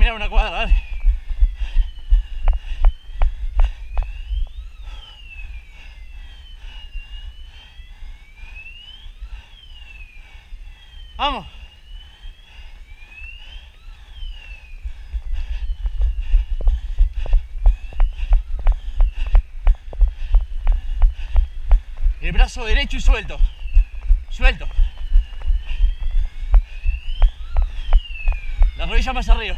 caminar una cuadra, dale. Vamos. El brazo derecho y suelto. Suelto. La rodilla más arriba.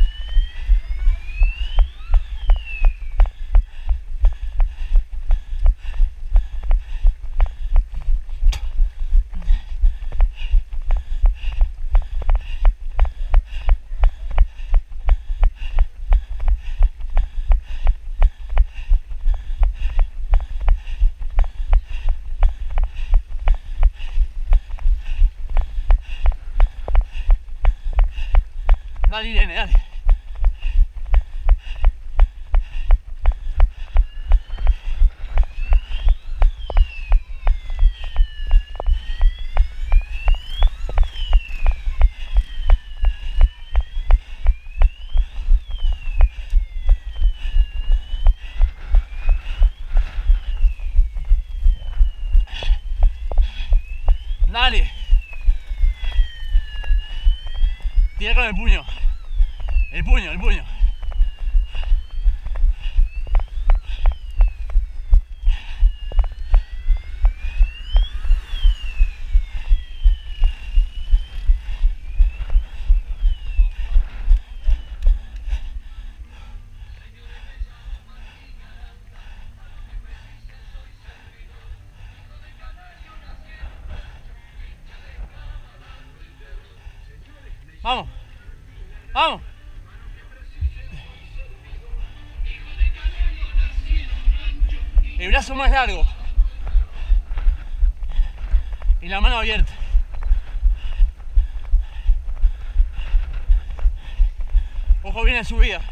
Dale, Irene, dale. Dale. Tira con el puño. El puño, el puño. Vamos. Vamos. El brazo más largo y la mano abierta. Ojo bien en subida.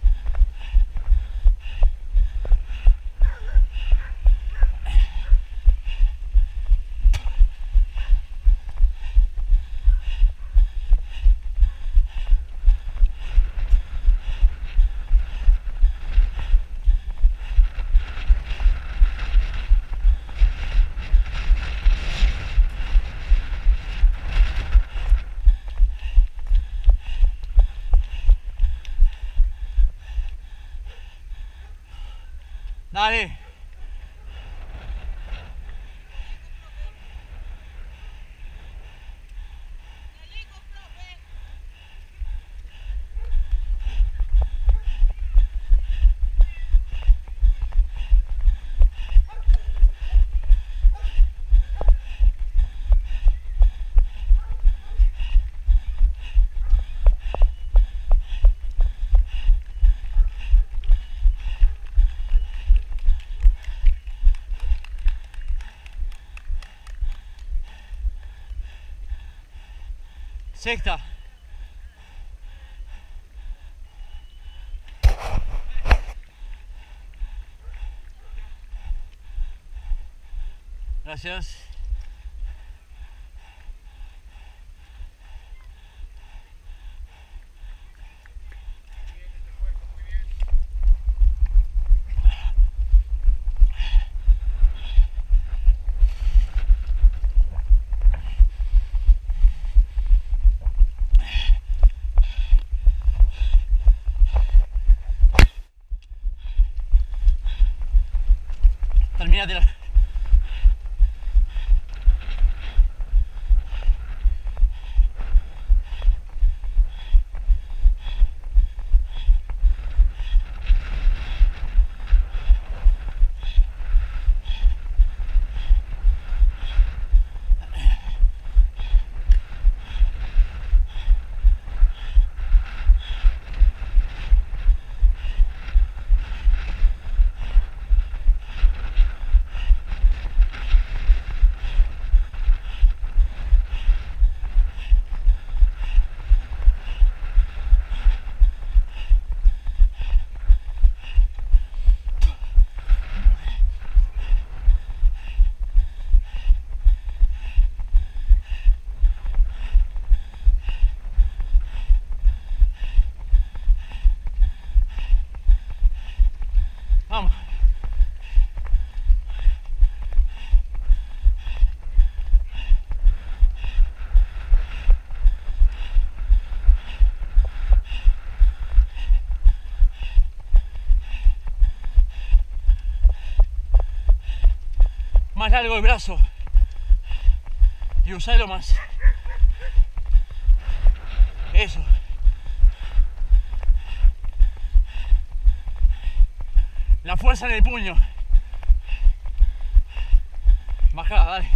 Dale. Sexta. Gracias. Termínatela. más largo el brazo y usarlo más. Eso. La fuerza en el puño. Bajá, dale.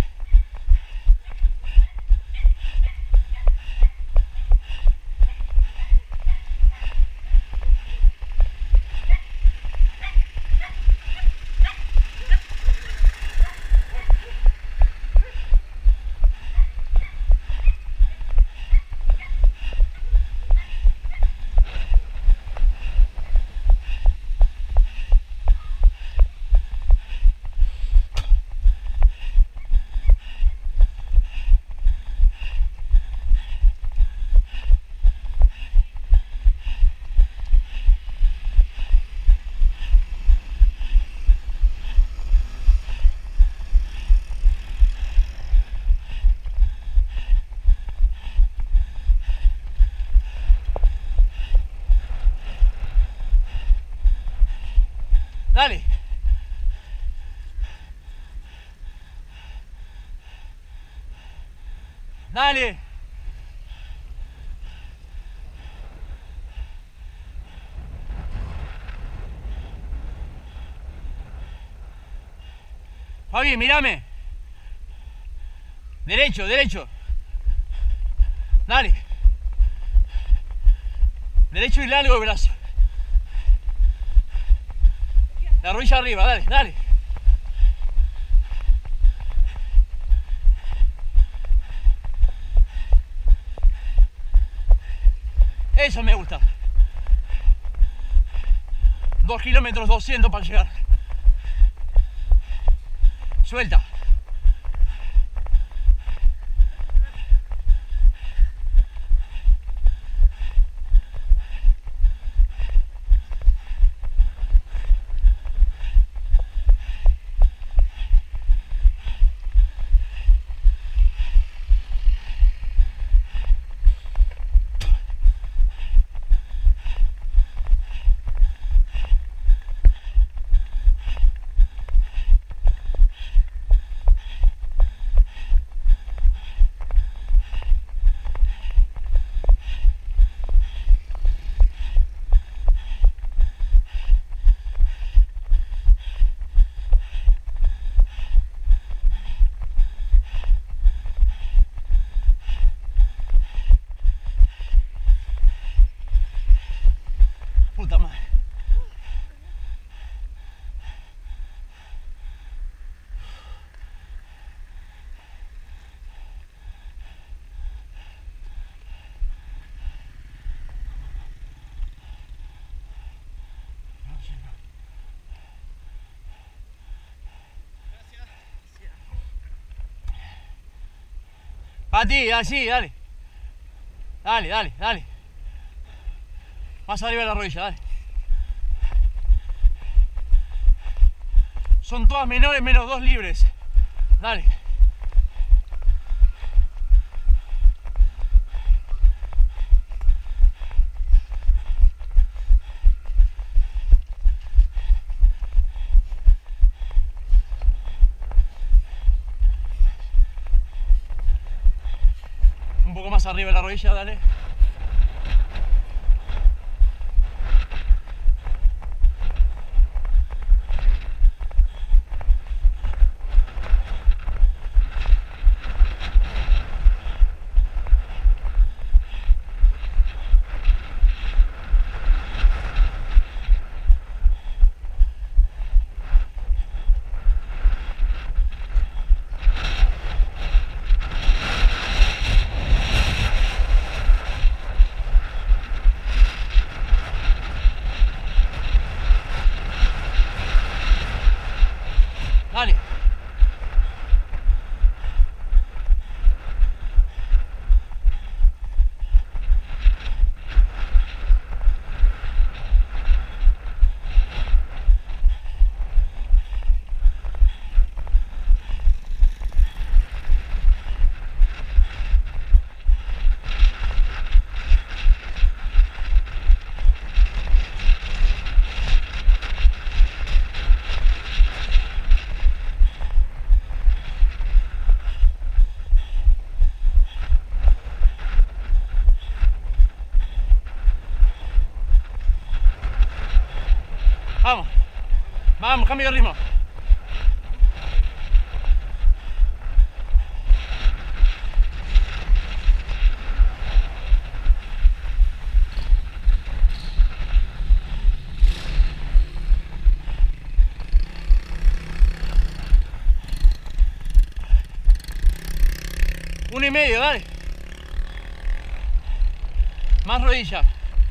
Dale. Dale. Fabi, mírame. Derecho, derecho. Dale. Derecho y largo el brazo. La rodilla arriba, dale, dale. Eso me gusta. 2 kilómetros 200 para llegar. Suelta. Puta madre. Para ti, así, dale. Dale, dale, dale. Más arriba de la rodilla, dale. Son todas menores menos 2 libres. Dale. Un poco más arriba de la rodilla, dale. cambio de ritmo. Uno y medio, dale. Más rodilla.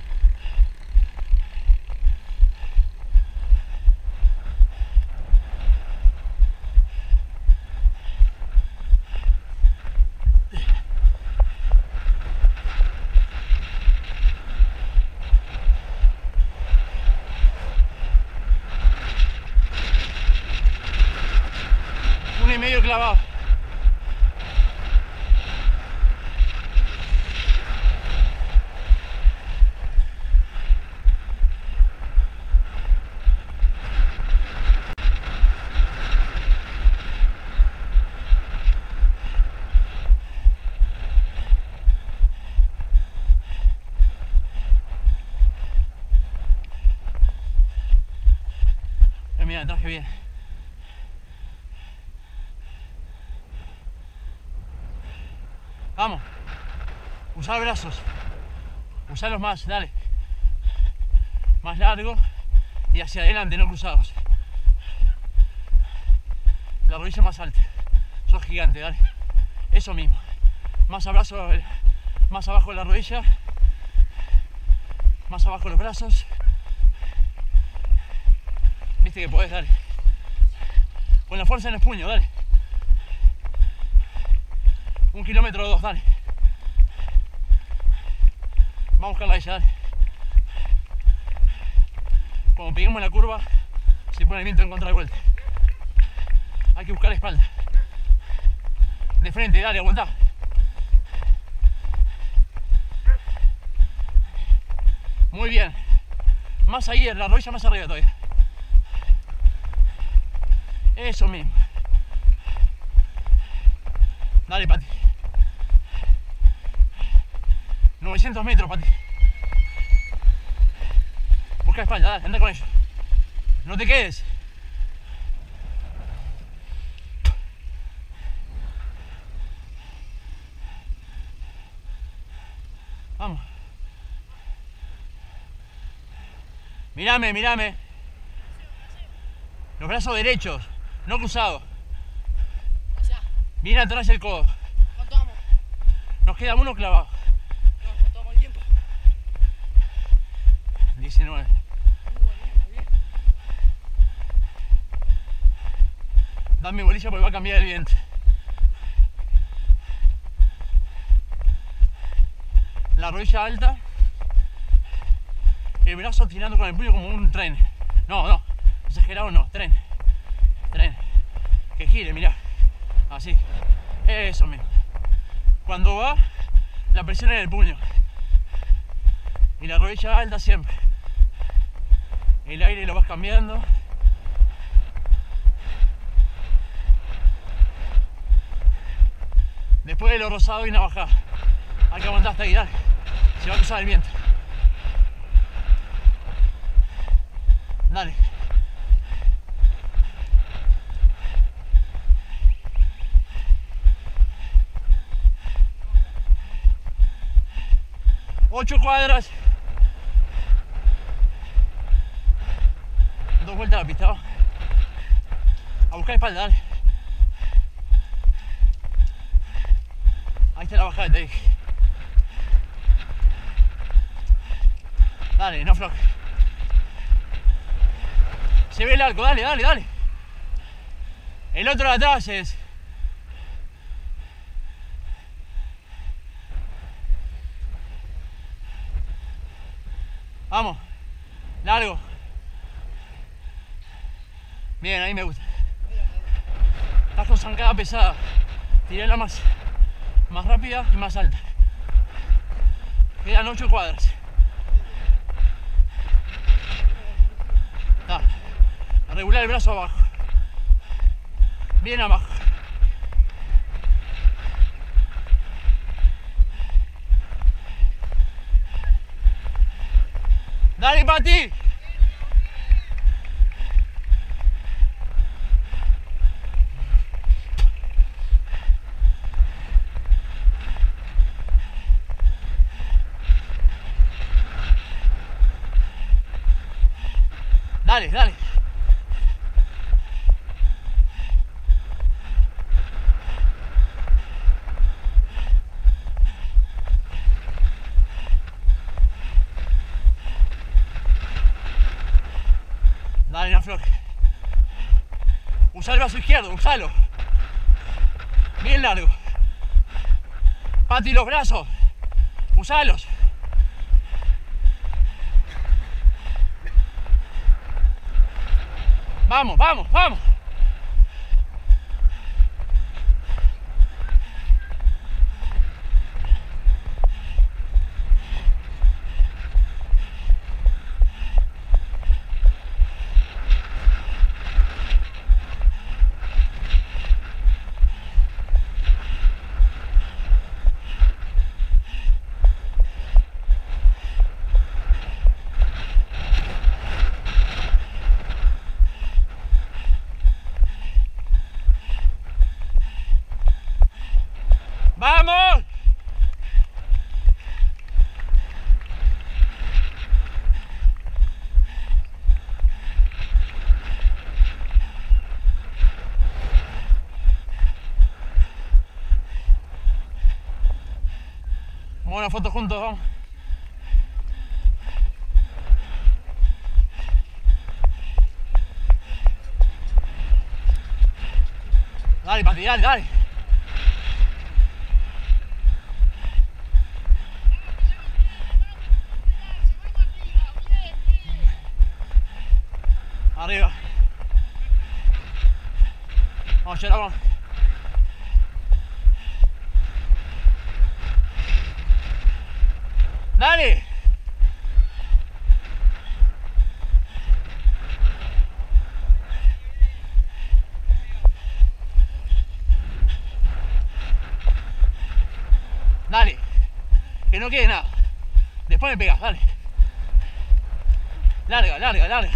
Uno y medio clavado. Mira, traje bien. Vamos. Usar brazos. Usarlos más, dale. Más largo y hacia adelante, no cruzados. La rodilla más alta. Sos gigante, dale. Eso mismo. Más abrazo, más abajo de la rodilla. Más abajo los brazos. Viste que podés, dale. Con la fuerza en el puño, dale. 1 kilómetro o 2, dale. Vamos a buscarla a ella, dale. Cuando peguemos en la curva, se pone el viento en contra de vuelta. Hay que buscar la espalda. De frente, dale, aguantá. Muy bien. Más ahí, la rodilla más arriba todavía. Eso mismo. Dale, Pati. 900 metros, Pati. Busca espalda, dale, anda con ellos. No te quedes. Vamos. Mírame, mírame. Los brazos derechos, no cruzados. Bien atrás el codo. ¿Cuánto vamos? Nos queda uno clavado. No, ¿cuánto vamos el tiempo? 19. Muy bien. Dame bolilla porque va a cambiar el viento. La rodilla alta. El brazo tirando con el puño como un tren. No, exagerado no, tren. Que gire, mirá. Así. Eso mismo. Cuando va, la presión en el puño. Y la rodilla alta siempre. El aire lo vas cambiando. Después de lo rosado y una bajada. Hay que aguantar hasta ahí, dale. Se va a cruzar el viento. Dale. Ocho cuadras. 2 vueltas a la pista, ¿va? A buscar espalda, dale. Ahí está la bajada, te dije. Dale, no afloje. Se ve el arco, dale. El otro de atrás es. Vamos. Largo. Bien, ahí me gusta. Estás con zancada pesada. Tirala más rápida y más alta. Quedan 8 cuadras. Da. A regular el brazo abajo. Bien abajo. Dale, Pati. dale, dale. Dale, no afloje. Usa el brazo izquierdo, usalo. Bien largo. Pati, los brazos. Usalos. Vamos, vamos, vamos. ¡Vamos! Vamos a una foto juntos, vamos. Dale, Pati, dale, dale. Arriba. Vamos, Chela, vamos. Dale. Dale. Que no quede nada. Después me pegas, dale. Larga, larga, larga.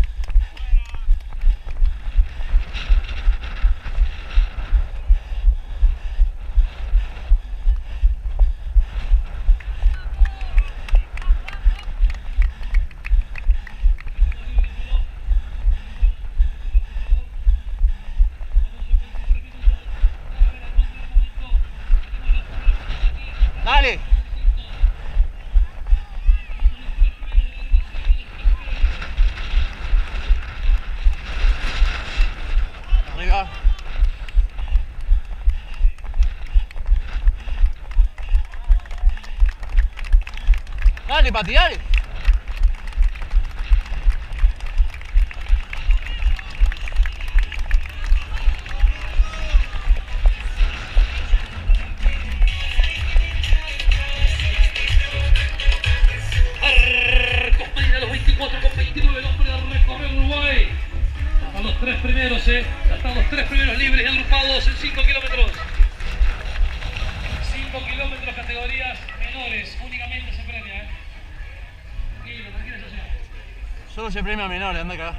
Dale. Arriba. Dale, Pati, dale. Compañía los 24 con 29, el hombre del recorrer Uruguay. Hasta los tres primeros, hasta los tres primeros libres y agrupados en 5 kilómetros. 5 kilómetros, categorías menores, únicamente se premia, Tranquilo, tranquila, socio. Solo se premia a menores, anda acá.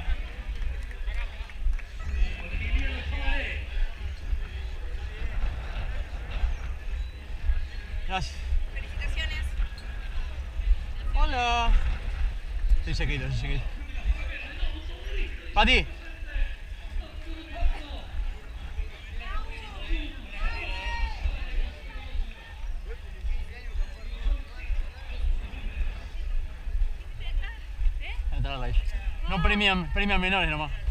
Gracias. Felicitaciones. Hola. Estoy sequito, estoy sequito. Pati. Entrarla ahí. No premian menores nomás.